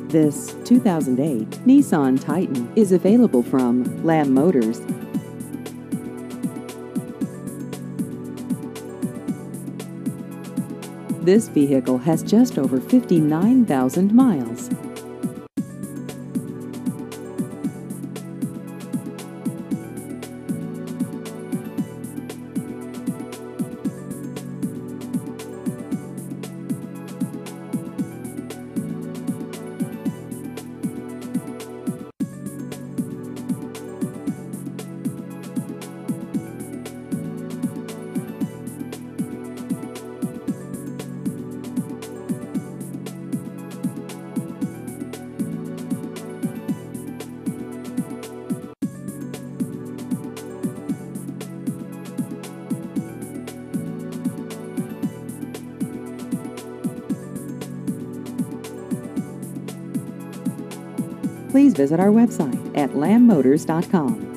This 2008 Nissan Titan is available from Lamb Motors. This vehicle has just over 59,000 miles. Please visit our website at lambmotors.com.